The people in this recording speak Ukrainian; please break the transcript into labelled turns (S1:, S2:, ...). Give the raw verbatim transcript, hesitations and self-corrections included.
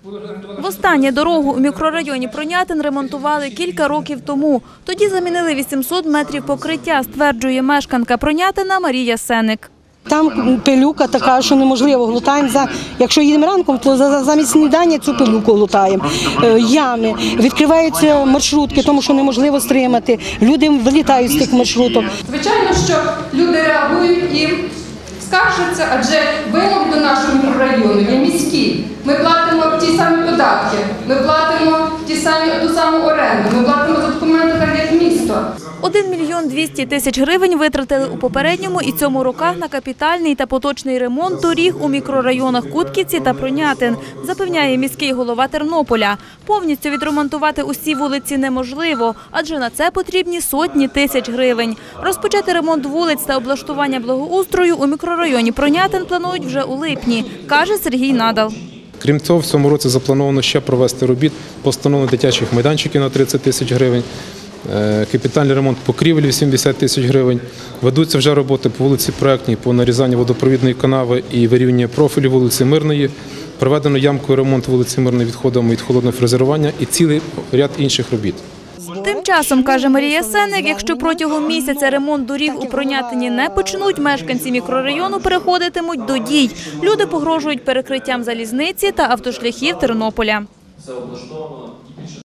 S1: Востаннє дорогу у мікрорайоні Пронятин ремонтували кілька років тому. Тоді замінили вісімсот метрів покриття, стверджує мешканка Пронятина Марія Сеник.
S2: Там пилюка така, що неможливо, глутаємо. За, якщо їдемо ранком, то за, замість снідання цю пилюку глутаємо. Е, ями, відкриваються маршрутки, тому що неможливо стримати. Люди вилітають з тих маршруток.
S3: Звичайно, що люди реагують і скаржаться, адже вимоги до нашого мікрорайону є міські. Ми платимо ті самі податки, ми платимо ті самі, ту саму оренду, ми платимо за документи так, як місто.
S1: Один мільйон двісті тисяч гривень витратили у попередньому і цьому роках на капітальний та поточний ремонт доріг у мікрорайонах Кутківці та Пронятин, запевняє міський голова Тернополя. Повністю відремонтувати усі вулиці неможливо, адже на це потрібні сотні тисяч гривень. Розпочати ремонт вулиць та облаштування благоустрою у мікрорайоні Пронятин планують вже у липні, каже Сергій Надал.
S4: Крім цього, в цьому році заплановано ще провести робіт по встановленню дитячих майданчиків на тридцять тисяч гривень, капітальний ремонт покрівель вісімдесят тисяч гривень. Ведуться вже роботи по вулиці Проектній, по нарізанню водопровідної канави і вирівнювання профілю вулиці Мирної. Проведено ямковий ремонт вулиці Мирної відходами від холодного фрезерування і цілий ряд інших робіт.
S1: Тим часом, каже Марія Сеник, якщо протягом місяця ремонт доріг у Пронятині не почнуть, мешканці мікрорайону переходитимуть до дій. Люди погрожують перекриттям залізниці та автошляхів Тернополя.